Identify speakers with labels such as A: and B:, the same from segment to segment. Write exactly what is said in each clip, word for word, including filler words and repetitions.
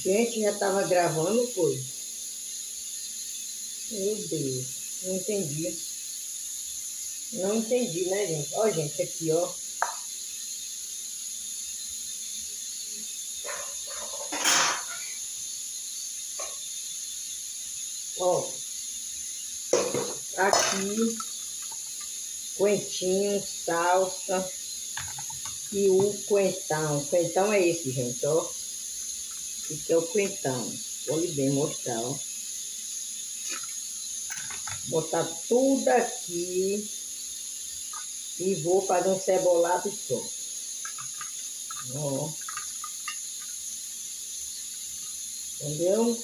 A: Gente, já tava gravando coisa. Meu Deus, não entendi. Não entendi, né, gente? Ó, gente, aqui, ó. Ó. Aqui, coentinho, salsa e o coentão. Coentão é esse, gente, ó. Esse é o coentão. Vou lhe bem mostrar, ó. Botar tudo aqui e vou fazer um cebolado só. Ó. Entendeu?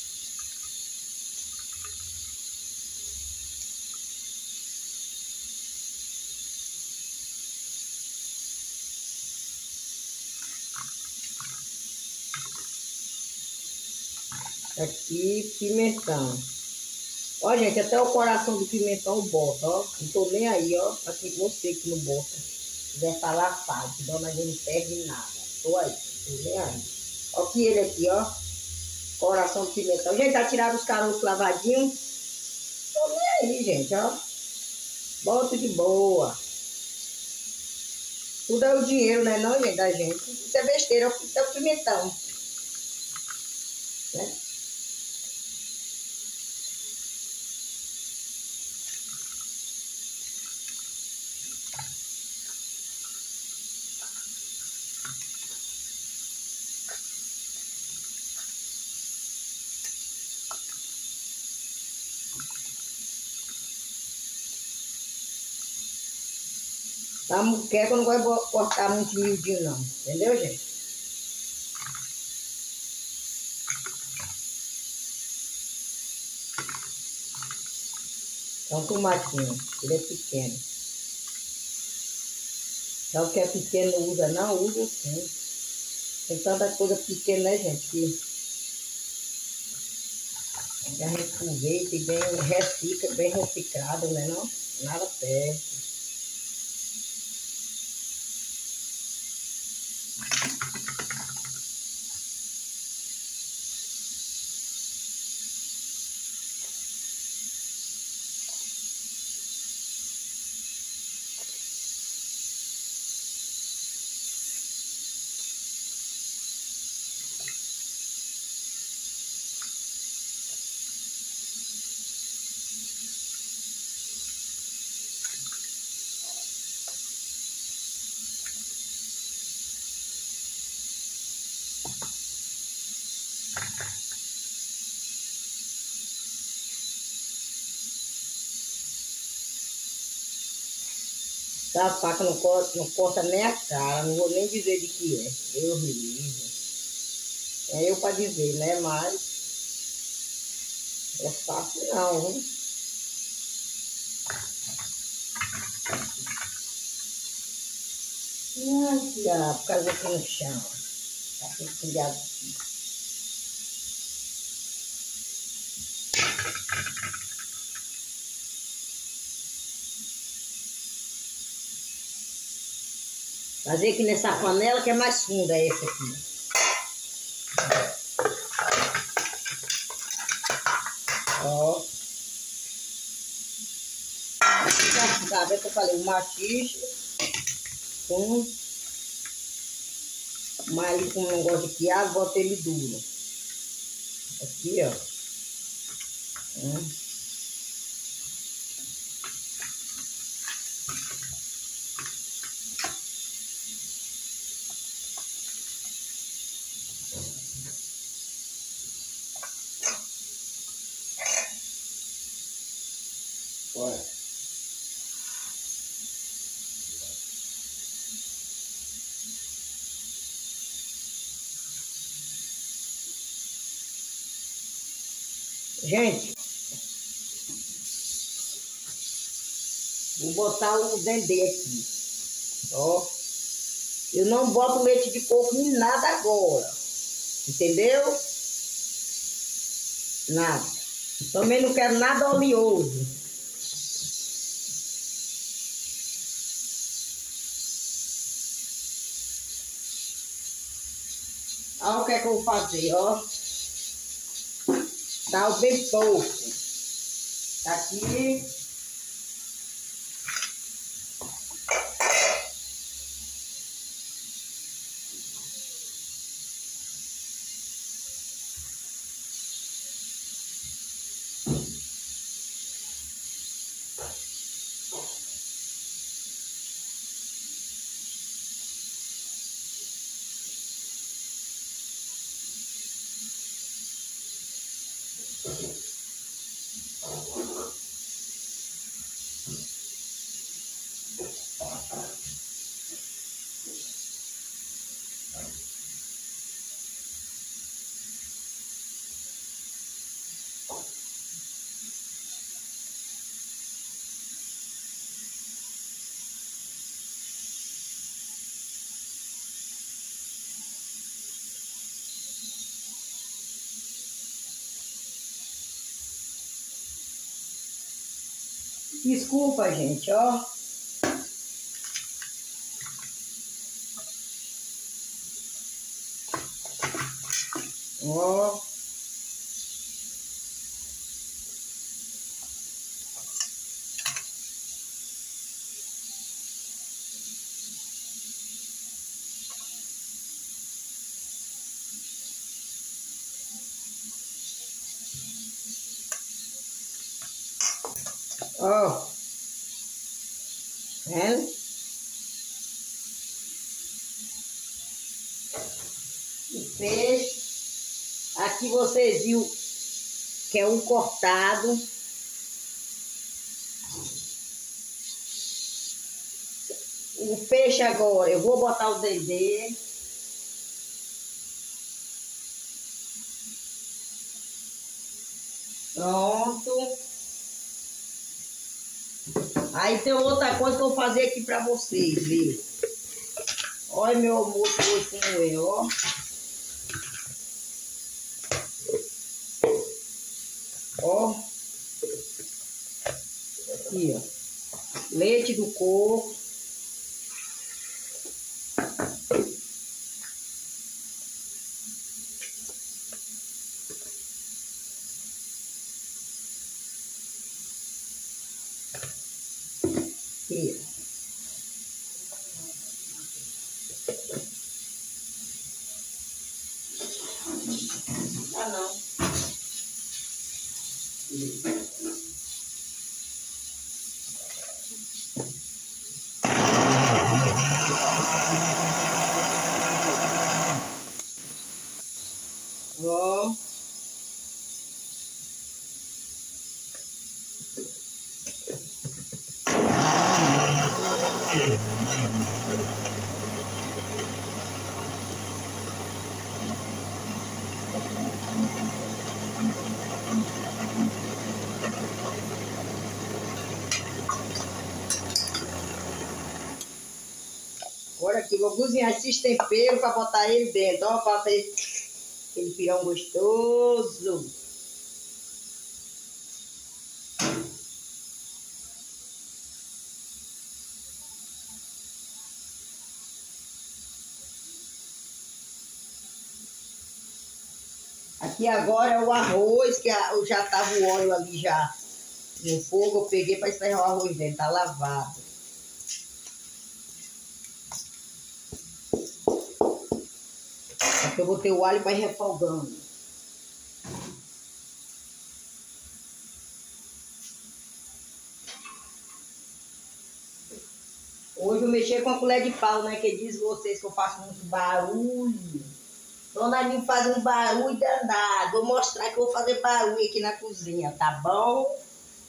A: Aqui, pimentão. Ó, gente, até o coração do pimentão bota, ó. Não tô nem aí, ó. Aqui você que não bota. Se quiser falar, fala. Que dona não perde nada. Tô aí, tô nem aí. Ó, aqui ele aqui, ó. Coração do pimentão. Gente, já tiraram os caroços lavadinhos. Tô nem aí, gente, ó. Bota de boa. Tudo é o dinheiro, né, não, gente, da gente. Isso é besteira, isso é o pimentão. Né? A muqueca não vai cortar muito miudinho, não. Entendeu, gente? É um tomatinho. Ele é pequeno. Já o que é pequeno não usa, não usa sim. Tem tanta coisa pequena, né, gente? Que a gente aproveita e bem recicla, bem reciclado, né, não? Nada perde. A faca não corta, não corta nem a cara, não vou nem dizer de que é. Eu me livre. É eu para dizer, né? Mas é fácil não, hein? Ai, diabo, caiu aqui no chão. Tá criado aqui. Fazer aqui nessa panela que é mais funda essa aqui. Ó. Tá vendo que eu falei? O machixe com mais com um negócio de quiabo, bota ele duro. Aqui, ó. Hum. Olha. Gente, vou botar o dendê aqui, ó. Eu não boto leite de coco em nada agora, entendeu? Nada. Também não quero nada oleoso. Olha o que é que eu vou fazer, ó. Tá bem pouco. Tá aqui. Desculpa, gente, ó. Ó. Ó. Vendo? O peixe. Aqui vocês viram que é um cortado. O peixe agora, eu vou botar o dendê. Pronto. Aí tem outra coisa que eu vou fazer aqui pra vocês, viu? Olha meu almoço hoje como é, ó. Ó. Aqui, ó. Leite do coco. Aqui. Ah, não. Ó. Agora aqui, vou cozinhar esses temperos para botar ele dentro, ó, para ter aquele pirão gostoso. Aqui agora é o arroz, que eu já tava o óleo ali já no fogo, eu peguei para esperar o arroz dentro, tá lavado. Aqui eu botei o alho para ir refogando. Hoje eu mexi com a colher de pau, né? Que diz vocês que eu faço muito barulho. Dona Aninha faz um barulho danado. Vou mostrar que eu vou fazer barulho aqui na cozinha, tá bom?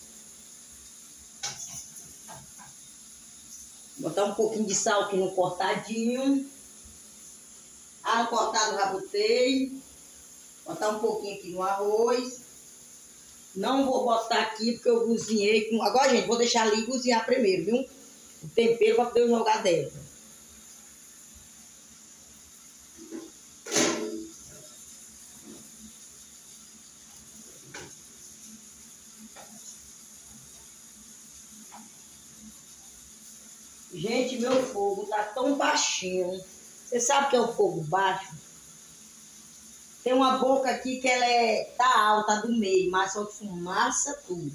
A: Botar um pouquinho de sal aqui no cortadinho. Ah, no cortado já botei. Botar um pouquinho aqui no arroz. Não vou botar aqui porque eu cozinhei com... Agora, gente, vou deixar ali cozinhar primeiro, viu? O tempero para poder jogar dentro. Gente, meu fogo tá tão baixinho. Você sabe o que é o fogo baixo? Tem uma boca aqui que ela é, tá alta do meio, mas só fumaça tudo.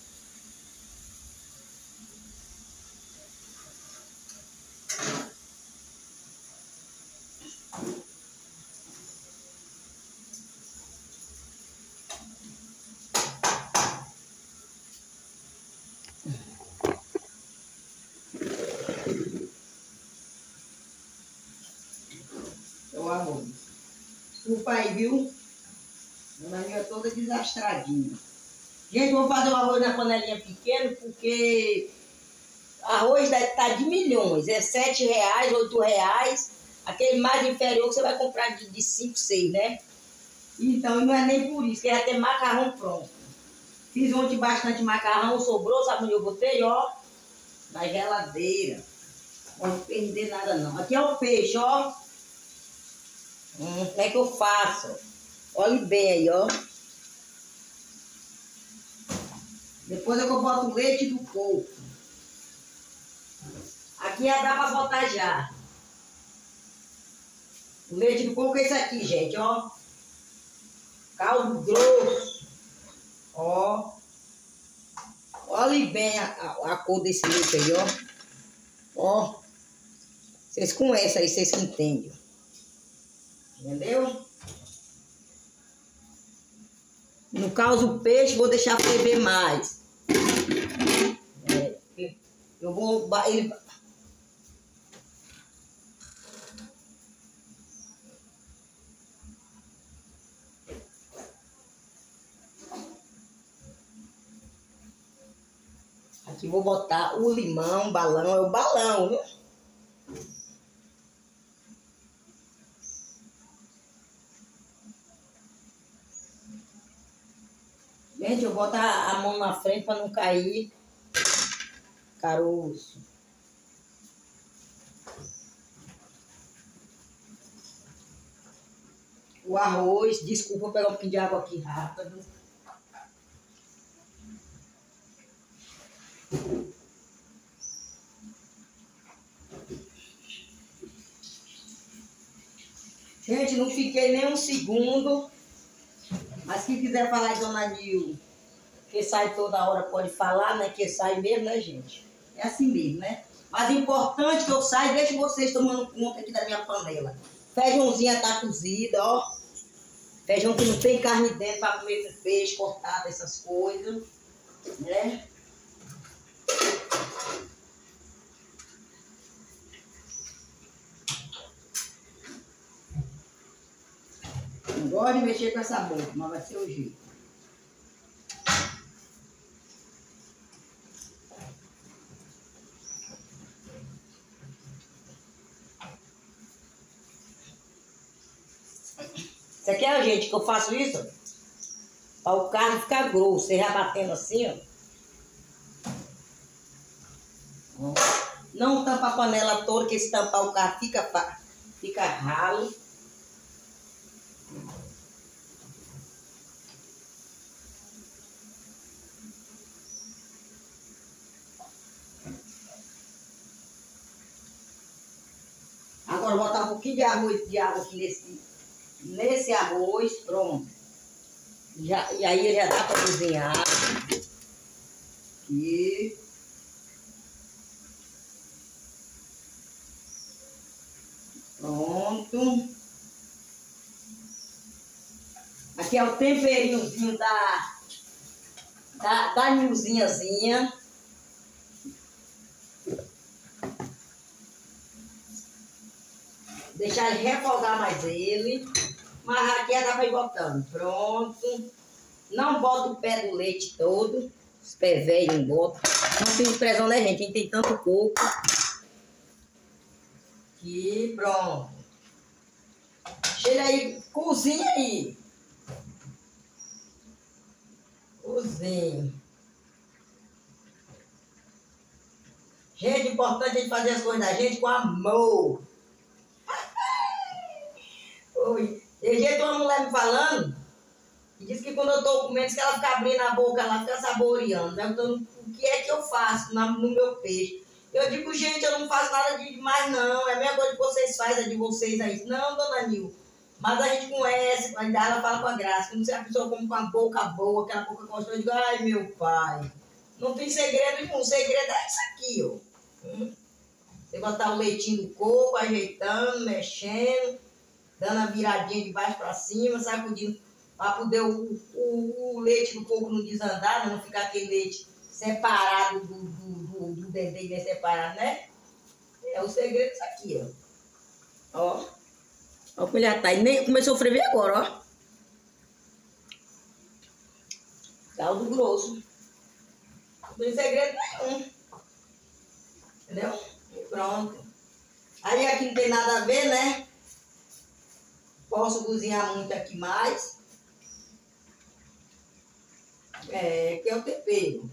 A: O arroz. Desculpa aí, viu? Dona Nil é toda desastradinha. Gente, vou fazer o arroz na panelinha pequena porque arroz tá de milhões. É sete reais, oito reais. Aquele mais inferior que você vai comprar de, de cinco, seis, né? Então não é nem por isso, que já tem macarrão pronto. Fiz ontem bastante macarrão, sobrou, sabe onde eu botei? Ó, na geladeira. Não perder nada não. Aqui é o peixe, ó. Hum, como é que eu faço? Olhe bem aí, ó. Depois eu boto o leite do coco. Aqui já dá pra botar já. O leite do coco é esse aqui, gente, ó. Caldo grosso. Ó. Olhe bem a, a, a cor desse leite aí, ó. Ó. Vocês conhecem aí, vocês que entendem. Entendeu? No caso o peixe, vou deixar ferver mais. É, eu vou... Ele, aqui vou botar o limão, balão, é o balão, viu? Gente, eu boto a, a mão na frente para não cair caroço. O arroz, desculpa, vou pegar um pouquinho de água aqui rápido. Gente, não fiquei nem um segundo. Mas quem quiser falar de Dona Nil, que sai toda hora, pode falar, né? Que sai mesmo, né, gente? É assim mesmo, né? Mas importante que eu saia, deixo vocês tomando conta aqui da minha panela. Feijãozinha tá cozida, ó. Feijão que não tem carne dentro para comer com peixe cortado, essas coisas, né? Não gosto de mexer com essa boca, mas vai ser o jeito. Isso aqui é, gente, que eu faço isso para o carne ficar grosso. Você já batendo assim, ó. Ó. Não tampa a panela toda, que se tampar o carne fica, fica ralo. Agora vou botar um pouquinho de arroz, de água aqui nesse, nesse arroz, pronto. Já, e aí já dá para cozinhar. Aqui. Pronto. Aqui é o temperinhozinho da, da, da nilzinhazinha. Deixar ele refogar mais ele. Mas aqui já dá para ir botando. Pronto. Não bota o pé do leite todo. Os pés velhos não botam. Não tem pressão, né, gente? A gente tem tanto coco. Aqui, pronto. Cheira aí. Cozinha aí. Cozinha. Gente, importante a gente fazer as coisas da gente com amor. Oi. Tem jeito uma mulher me falando, e diz que quando eu tô comendo, diz que ela fica abrindo a boca, ela fica saboreando, perguntando o que é que eu faço na, no meu peixe. Eu digo, gente, eu não faço nada de demais, não. É a mesma coisa que vocês fazem, é de vocês aí. Não, Dona Nil, Mas a gente conhece, ainda ela fala com a graça. Quando a pessoa come com a boca boa, aquela boca gostosa, eu digo, ai meu pai, não tem segredo nenhum. O segredo é isso aqui, ó. Hum? Você botar o leitinho do coco, ajeitando, mexendo, dando a viradinha de baixo para cima, sacudindo, para poder o, o, o leite do coco não desandar, não ficar aquele leite separado do, do, do, do dendê, né? Separado, né? É o segredo disso aqui, ó. Ó. Ó como já tá. E nem começou a ferver agora, ó. Caldo grosso. Não tem segredo nenhum. Entendeu? E pronto. Aí aqui não tem nada a ver, né? Posso cozinhar muito aqui mais. É, que é o tempero.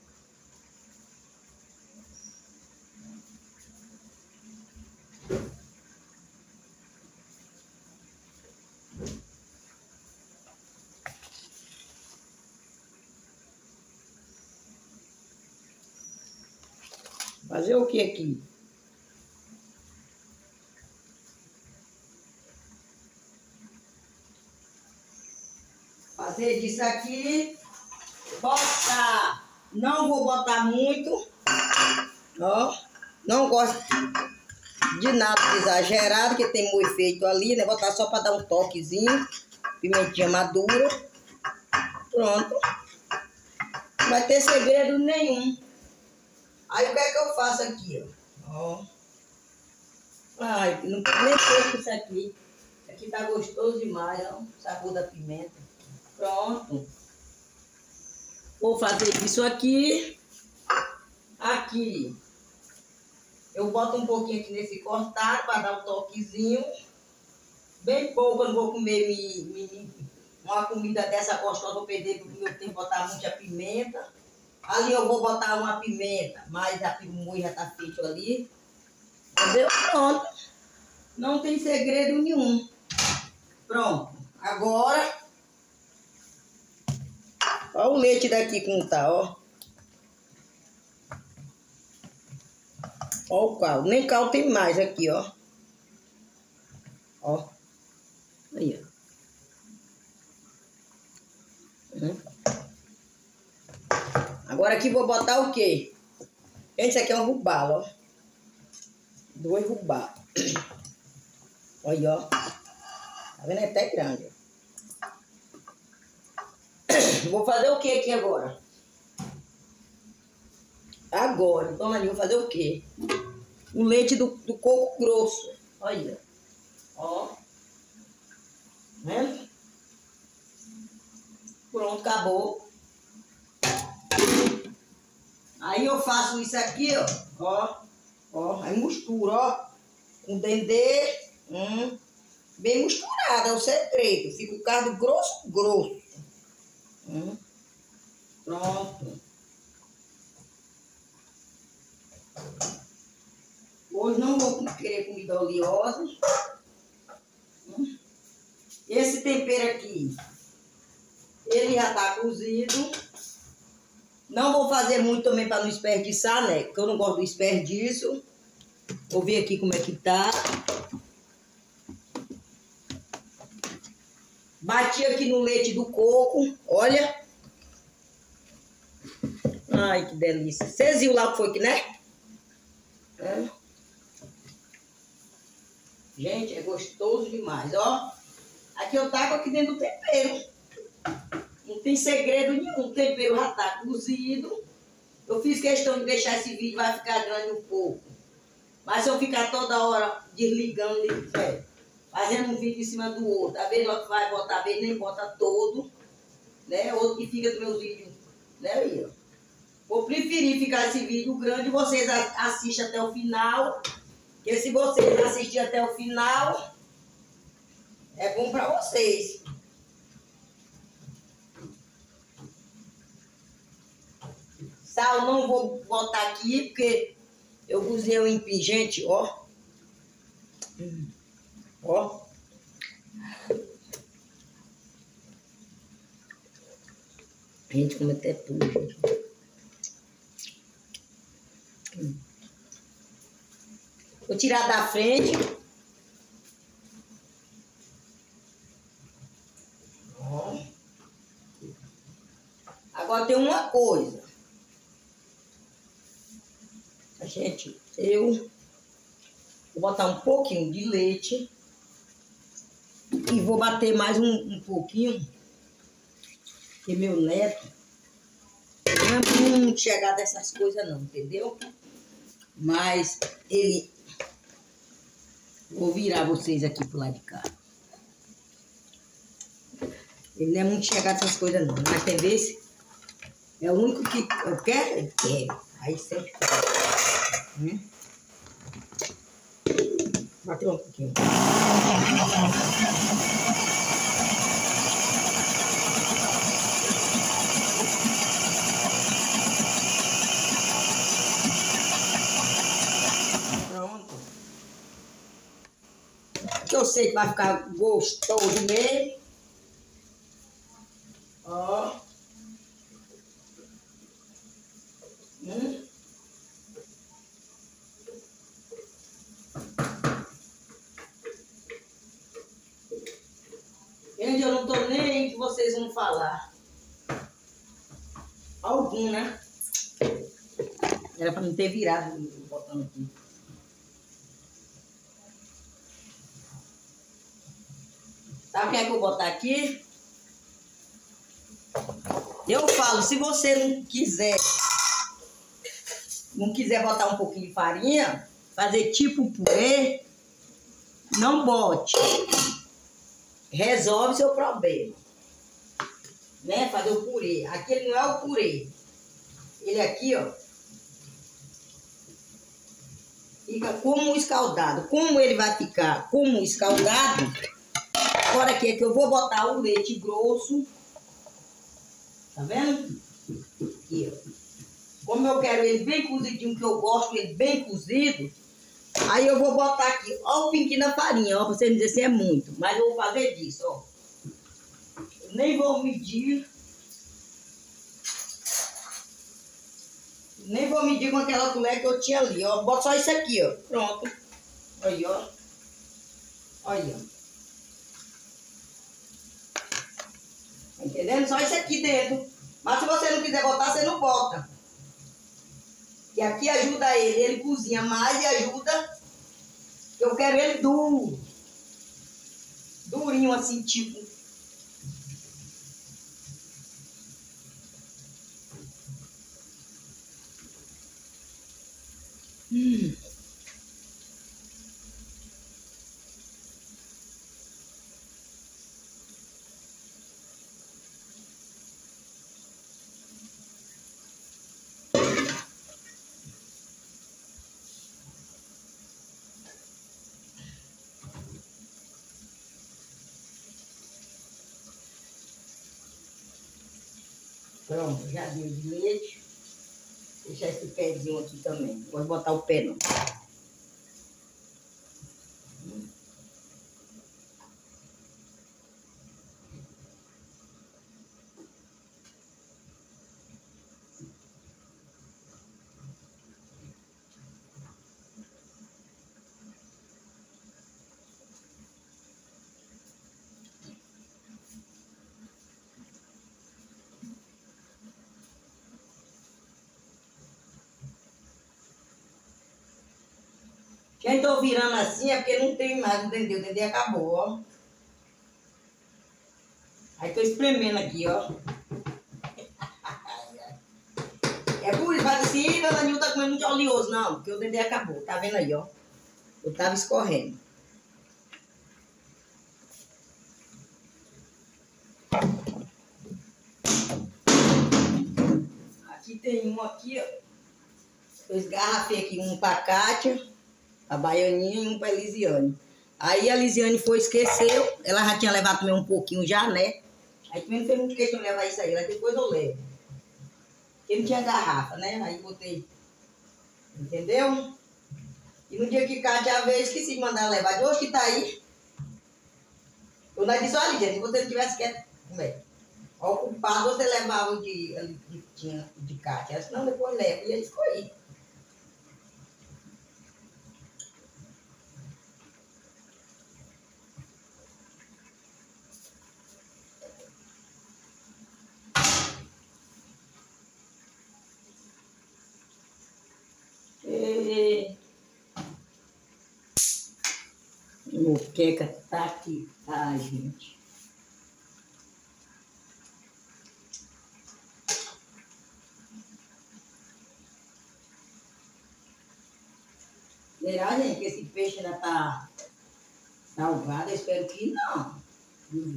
A: Fazer o que aqui? Fazer disso aqui, botar, não vou botar muito, ó, não gosto de nada exagerado, que tem muito efeito ali, né, botar só para dar um toquezinho, pimentinha madura, pronto, não vai ter segredo nenhum. Aí o que é que eu faço aqui, ó, ó, ai, não nem sei isso aqui, isso aqui tá gostoso demais, ó, o sabor da pimenta, pronto. Vou fazer isso aqui, aqui, eu boto um pouquinho aqui nesse cortado para dar um toquezinho, bem pouco, eu não vou comer me, me, uma comida dessa gostosa, vou perder porque eu tenho que botar muita pimenta. Ali eu vou botar uma pimenta, mas a molho já tá feito ali, entendeu? Pronto, não tem segredo nenhum. Pronto, agora, ó o leite daqui como tá, ó. Ó o caldo, nem caldo tem mais aqui, ó. Ó. Aí, ó. Hum. Agora aqui vou botar o quê? Esse aqui é um rubalo, ó. Dois rubalos. Olha, ó. Tá vendo? É até grande. Vou fazer o que aqui agora? Agora, dona ali, vou fazer o quê? O leite do, do coco grosso. Olha. Ó. Né? Pronto, acabou. Aí eu faço isso aqui, ó. Ó. Ó. Aí mistura, ó. Com dendê. Hum. Bem misturado, é o segredo. Fica o caldo grosso, grosso. Hum. Pronto. Hoje não vou querer comida oleosa. Hum. Esse tempero aqui, ele já tá cozido. Não vou fazer muito também para não desperdiçar, né? Porque eu não gosto do desperdício. Vou ver aqui como é que tá. Bati aqui no leite do coco, olha. Ai, que delícia. Vocês viram lá o que foi que, né? É. Gente, é gostoso demais, ó. Aqui eu taco aqui dentro do tempero. Não tem segredo nenhum. O tempero já tá cozido. Eu fiz questão de deixar esse vídeo, vai ficar grande um pouco. Mas se eu ficar toda hora desligando, é, fazendo um vídeo em cima do outro, a vez que vai botar, a vez nem bota todo, né? Outro que fica dos meus vídeos, né? Aí, ó. Vou preferir ficar esse vídeo grande, vocês assistem até o final, porque se vocês assistirem até o final, é bom pra vocês. Sal não vou botar aqui, porque eu cozinhei o empim, gente, ó. Hum. Ó. Gente, como até tudo, gente. Hum. Vou tirar da frente. Gente, eu vou botar um pouquinho de leite e vou bater mais um, um pouquinho, porque meu neto não é muito chegado a essas coisas não, entendeu? Mas ele... Vou virar vocês aqui pro lado de cá. Ele não é muito chegado a essas coisas não, mas tem vezes é o único que eu quero, ele quer. Aí sempre quer. Né? Bateu um pouquinho. Pronto. Que eu sei que vai ficar gostoso mesmo. Ó. Hum. Gente, eu não tô nem que vocês vão falar. Algum, né? Era pra não ter virado botando aqui. Sabe o que é que eu vou botar aqui? Eu falo, se você não quiser, não quiser botar um pouquinho de farinha, fazer tipo purê, não bote. Resolve seu problema. Né? Fazer o purê. Aqui ele não é o purê. Ele aqui, ó, fica como escaldado. Como ele vai ficar como escaldado, agora aqui é que eu vou botar o leite grosso. Tá vendo? Aqui, ó. Como eu quero ele bem cozidinho, que eu gosto ele bem cozido, aí eu vou botar aqui, ó, o pinguinho da farinha, ó, pra vocês não dizerem se é muito. Mas eu vou fazer disso, ó. Eu nem vou medir. Nem vou medir com aquela colher que eu tinha ali, ó. Bota só isso aqui, ó. Pronto. Aí, ó. Olha. Tá entendendo? Só isso aqui dentro. Mas se você não quiser botar, você não bota. E aqui ajuda ele. Ele cozinha mais e ajuda. Eu quero ele duro. Durinho assim, tipo. Hum. Pronto, já deu de leite. Deixar esse pezinho aqui também. Vou botar o pé não. Quem tô virando assim é porque não tem mais o dendê. O dendê acabou, ó. Aí tô espremendo aqui, ó. É por isso, faz assim, dona Nil tá comendo muito oleoso. Não, porque o dendê acabou. Tá vendo aí, ó? Eu tava escorrendo. Aqui tem um aqui, ó. Eu esgarrafei aqui um pra Kátia, a Baianinha, e um pra Elisiane. Aí a Elisiane foi, esqueceu. Ela já tinha levado também um pouquinho já, né? Aí também não fez muito questão de levar isso aí. Mas depois eu levo. Porque não tinha garrafa, né? Aí botei. Entendeu? E no dia que Kátia veio, esqueci de mandar levar. De hoje que tá aí. Eu não disse, olha, gente, se você não tivesse quieto, como é? Ocupado, você levava o de, ali que tinha de Kátia. Ela disse, não, depois leva. E ele ficou aí. E moqueca tá aqui. Ai, gente. Será, gente, que esse peixe ainda tá salgado? Eu espero que não. Hum.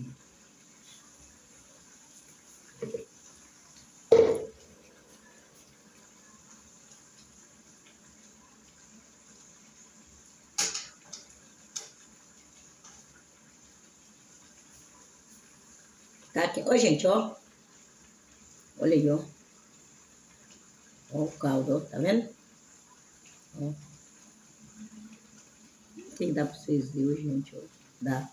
A: Tá aqui. Ó, gente, ó. Olha aí, ó. Ó o caldo, ó. Tá vendo? Ó. Não sei se dá pra vocês verem, gente, ó. Dá.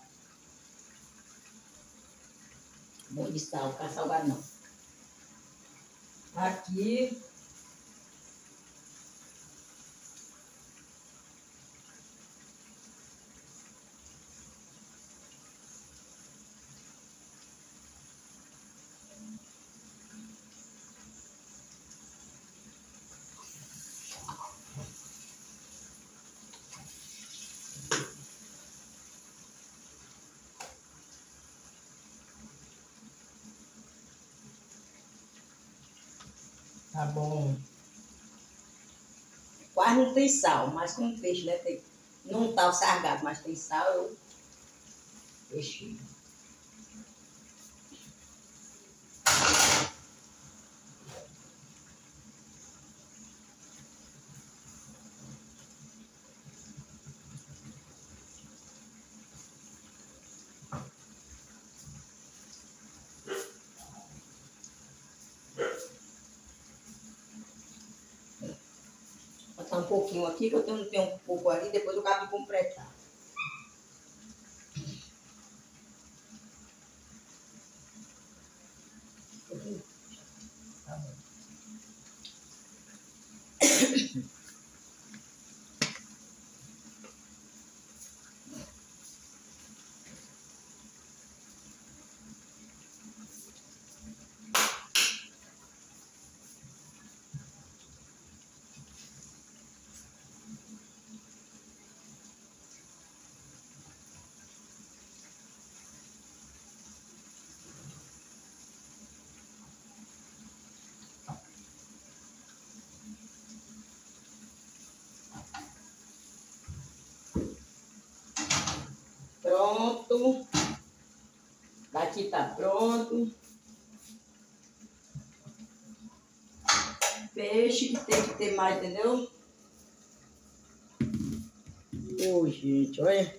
A: Bom de sal, não fica salgado não. Aqui. Tá bom. Quase não tem sal, mas com peixe, né? Tem, não tá o sargado, mas tem sal, eu deixei. Botar um pouquinho aqui, que eu tenho, tenho um pouco ali, depois eu acabo de completar. Tá bom. Pronto. Daqui tá pronto. Peixe que tem que ter mais, entendeu? Ô, oh, gente, olha.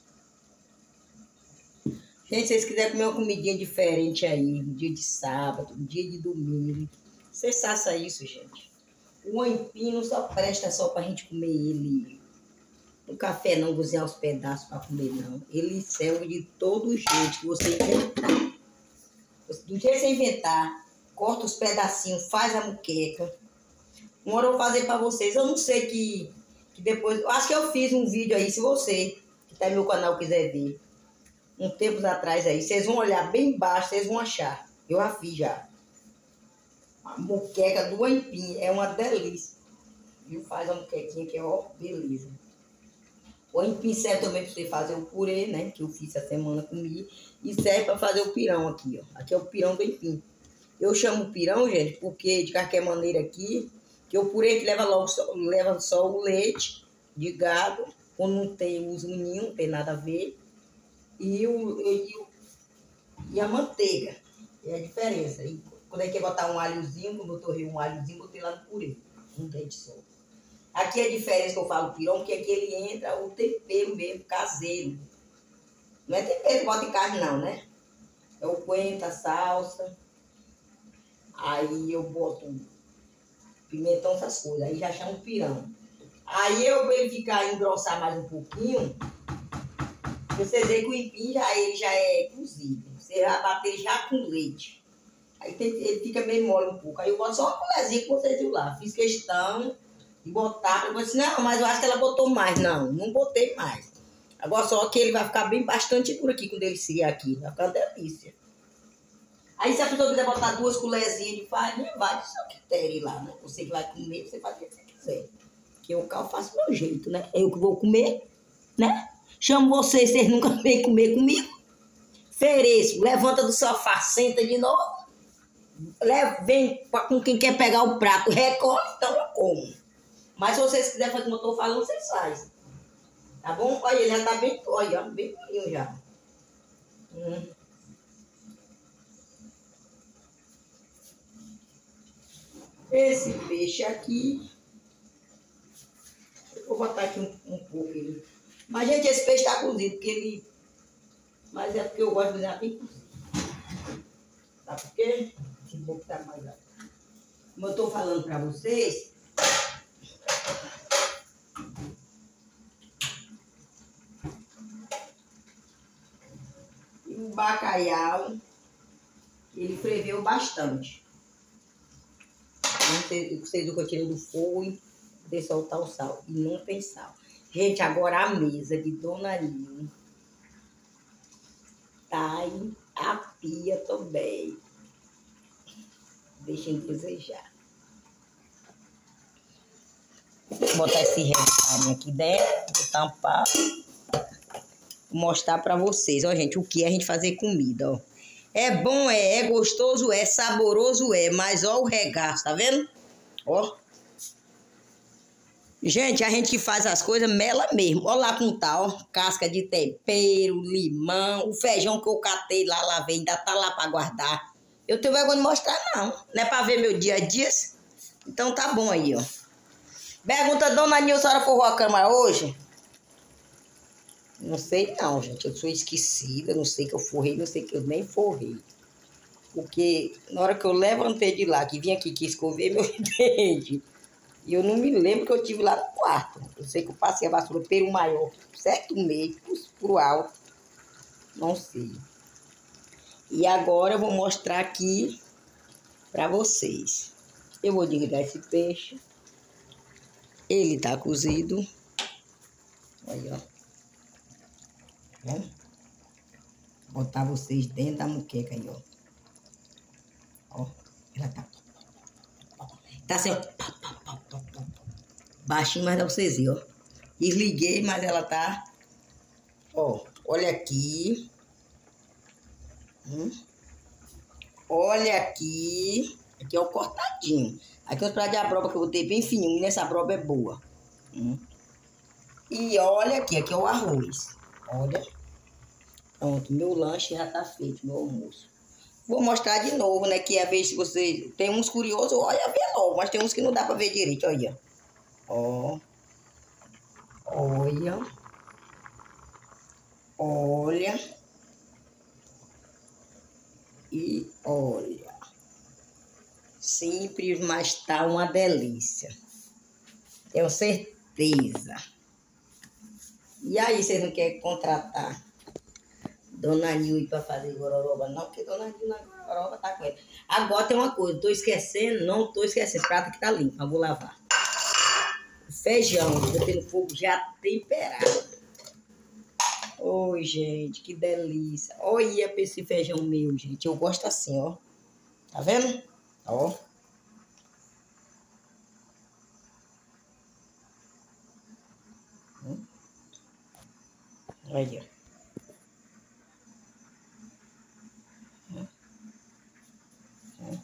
A: Gente, se vocês quiserem comer uma comidinha diferente aí, dia de sábado, dia de domingo, vocês façam isso, gente. O aipim não só presta só pra gente comer ele no café, não cozinhar os pedaços pra comer, não. Ele serve de todo jeito que você inventar. Do jeito que você inventar, corta os pedacinhos, faz a muqueca. Uma hora eu vou fazer pra vocês. Eu não sei que, que depois... Eu acho que eu fiz um vídeo aí, se você que tá no meu canal quiser ver. Um tempo atrás aí, vocês vão olhar bem embaixo, vocês vão achar. Eu já fiz já. A muqueca do aipim é uma delícia. Viu? Faz a muquequinha que é, ó, beleza. O aipim serve também para você fazer o purê, né? Que eu fiz essa semana, comi. E serve para fazer o pirão aqui, ó. Aqui é o pirão do aipim. Eu chamo pirão, gente, porque de qualquer maneira aqui, que o purê que leva logo só, leva só o leite de gado, quando não tem os ninhos, não tem nada a ver. E, o, e, o, e a manteiga, é a diferença. E quando é que botar um alhozinho, como eu torrei um alhozinho, botei lá no purê, um dente só. Aqui é a diferença que eu falo pirão, porque aqui ele entra o tempero mesmo, caseiro. Não é tempero que bota em carne não, né? É o coentro, a salsa. Aí eu boto pimentão, essas coisas. Aí já chamo pirão. Aí eu verificar engrossar mais um pouquinho. Você vê que o aipim já, ele já é cozido. Você vai bater já com leite. Aí tem, ele fica meio mole um pouco. Aí eu boto só uma colherzinha que vocês viram lá. Fiz questão de botar. Eu disse, não, mas eu acho que ela botou mais. Não, não botei mais. Agora só que ele vai ficar bem bastante por aqui quando ele esfriar aqui. Vai ficar uma delícia. Aí se a pessoa quiser botar duas colherzinhas de farinha, vai do seu critério lá, né? Você que vai comer, você faz o que você quiser. Porque o cal faço do meu jeito, né? Eu que vou comer, né? Chamo vocês, vocês nunca vêm comer comigo. Fereço, levanta do sofá, senta de novo. Leva, vem com quem quer pegar o prato, recolhe, então eu como. Mas se vocês quiserem fazer como eu estou falando, vocês fazem. Tá bom? Olha, ele já tá bem, olha, bem molinho já. Hum. Esse peixe aqui, eu vou botar aqui um, um pouco ele. Mas, gente, esse peixe tá cozido, porque ele... Mas é porque eu gosto de cozinhar bem cozido. Tá por quê? Esse pouco tá mais alto. Como eu tô falando pra vocês... E o bacalhau, ele ferveu bastante. Vocês viram que eu tirei do fogo e de soltar o sal. E não tem sal. Gente, agora a mesa de Dona Nil tá em a pia também. Deixem desejar. Vou botar esse restinho aqui dentro, vou tampar. Vou mostrar pra vocês, ó, gente, o que é a gente fazer comida, ó. É bom, é, é gostoso, é saboroso, é, mas ó o regaço, tá vendo? Ó. Gente, a gente que faz as coisas mela mesmo. Ó lá como tá, ó. Casca de tempero, limão, o feijão que eu catei lá, lavei, ainda tá lá pra guardar. Eu tenho vergonha de mostrar, não. Não é pra ver meu dia a dia? Então tá bom aí, ó. Pergunta, Dona Nil, a senhora forrou a cama hoje? Não sei não, gente. Eu sou esquecida, não sei que eu forrei, não sei que eu nem forrei. Porque na hora que eu levantei de lá, que vim aqui que escovei meu dente, e eu não me lembro que eu tive lá no quarto. Eu sei que eu passei a vassoura pelo maior, certo meio, pro alto. Não sei. E agora eu vou mostrar aqui pra vocês. Eu vou desligar esse peixe. Ele tá cozido. Olha, ó. Vamos botar vocês dentro da muqueca aí, ó. Ó, ela tá... Tá assim, ó. Baixinho, mas dá pra vocês verem, ó. Desliguei, mas ela tá... Ó, olha aqui. Hum. Olha aqui. Aqui é o cortadinho. Aqui é os pratos de abóbora que eu botei bem fininho. E nessa abóbora é boa. Hum. E olha aqui, aqui é o arroz. Olha. Pronto, meu lanche já tá feito, meu almoço. Vou mostrar de novo, né? Que a vez se você... Tem uns curiosos, olha, vê logo. Mas tem uns que não dá pra ver direito, olha. Ó. Olha. Olha. E olha. Simples, mas tá uma delícia. Tenho certeza. E aí, vocês não querem contratar Dona Nil para fazer gororoba? Não, porque Dona Nil na gororoba tá com ela. Agora tem uma coisa, tô esquecendo, não tô esquecendo. Esse prato aqui tá limpo, mas vou lavar. O feijão, botei no fogo já temperado. Oi, gente, que delícia. Olha pra esse feijão meu, gente. Eu gosto assim, ó. Tá vendo? Ó. Hum. Olha. Hum. Hum.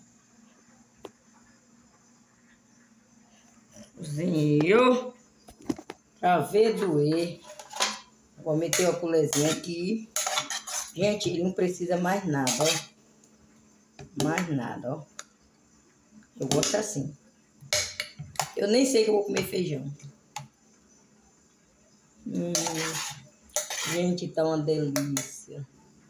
A: Cozinho. Pra ver doer. Vou meter uma colherzinha aqui. Gente, ele não precisa mais nada, ó. Mais nada, ó. Eu gosto assim. Eu nem sei que eu vou comer feijão. Hum, gente, tá uma delícia.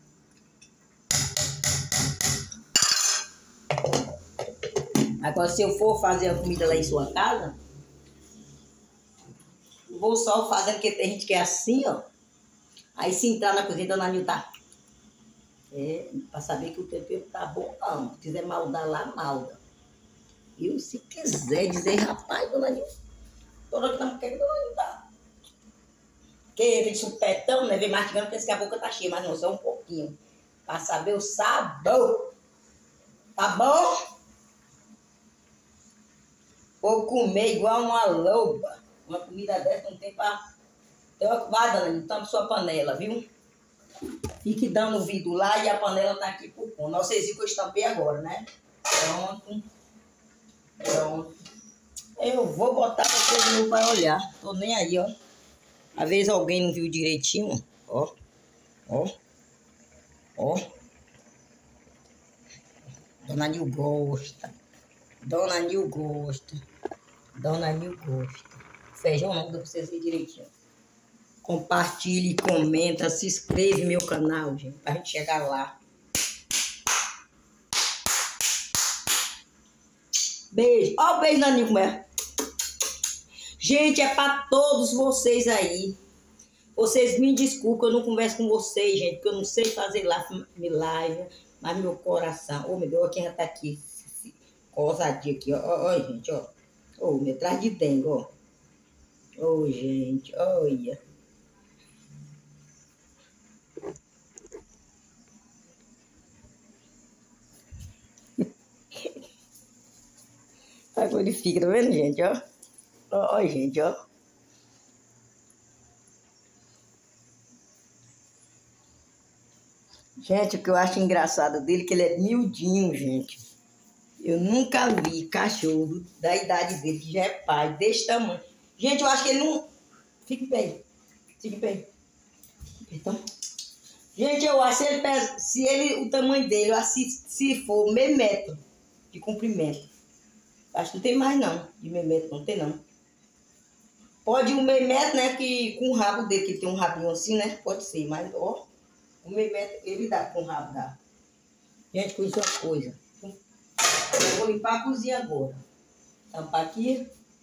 A: Agora, se eu for fazer a comida lá em sua casa, vou só fazer, porque tem gente que é assim, ó. Aí se entrar na cozinha, Dona Nil tá... É, pra saber que o tempero tá bom, não. Se quiser maldar lá, malda. E se quiser dizer, rapaz, Dona Nil, toda que não quer que Dona Nil tá. Porque tem supetão, né? Vem mastigando, pensa que a boca tá cheia, mas não, só um pouquinho. Pra saber o sabor. Tá bom? Vou comer igual uma loba. Uma comida dessa não tem pra... Então, vai, dona, tampa sua panela, viu? Fique dando o vidro lá e a panela tá aqui por conta. Vocês viram que eu estampei agora, né? Pronto. Pronto. Eu vou botar pra vocês de novo para olhar. Tô nem aí, ó. Às vezes alguém não viu direitinho. Ó. Ó. Ó. Dona Nil gosta. Dona Nil gosta. Dona Nil gosta. Feijão não, dá pra vocês verem direitinho. Compartilhe, comenta, se inscreve no meu canal, gente, pra gente chegar lá. Beijo. Ó o beijo da Nil, como é? Gente, é pra todos vocês aí. Vocês me desculpem, eu não converso com vocês, gente, porque eu não sei fazer live, mas meu coração... Ô, oh, meu Deus, quem já tá aqui? Ousadia aqui, ó. Ó, ó, gente, ó. Ô, oh, me traz de dengue, ó. Ô, oh, gente, olha. Aí ele fica, tá vendo, gente, ó? Ó, ó, gente, ó. Gente, o que eu acho engraçado dele é que ele é miudinho, gente. Eu nunca vi cachorro da idade dele, que já é pai, desse tamanho. Gente, eu acho que ele não... Fique bem. Fique bem. Então... Gente, eu acho que ele pesa... Se ele, o tamanho dele, eu acho que se for meio metro de comprimento. Acho que não tem mais, não. De meio metro, não tem, não. Pode um meio metro, né? Que com o rabo dele, que tem um rabinho assim, né? Pode ser, mas, ó... Um meio metro, ele dá com o rabo, dá. Gente, com isso é uma coisa. Eu vou limpar a cozinha agora. Tampar aqui.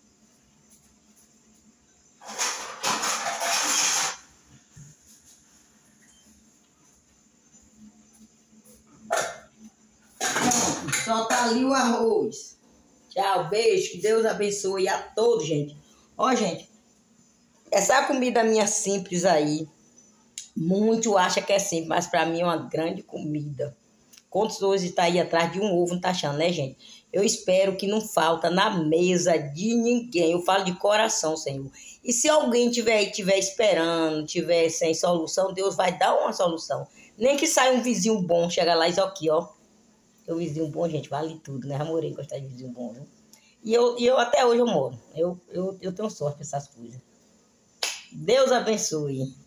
A: Pronto, só tá ali o arroz. Tchau, beijo, que Deus abençoe a todos, gente. Ó, gente, essa comida minha simples aí, muito acha que é simples, mas pra mim é uma grande comida. Quantos hoje tá aí atrás de um ovo, não tá achando, né, gente? Eu espero que não falta na mesa de ninguém. Eu falo de coração, Senhor. E se alguém tiver aí, tiver esperando, tiver sem solução, Deus vai dar uma solução. Nem que saia um vizinho bom, chega lá e diz aqui, ó. O vizinho bom, gente, vale tudo, né? Já morei gostar de vizinho bom, viu? E eu, e eu até hoje eu moro. Eu, eu, eu tenho sorte com essas coisas. Deus abençoe.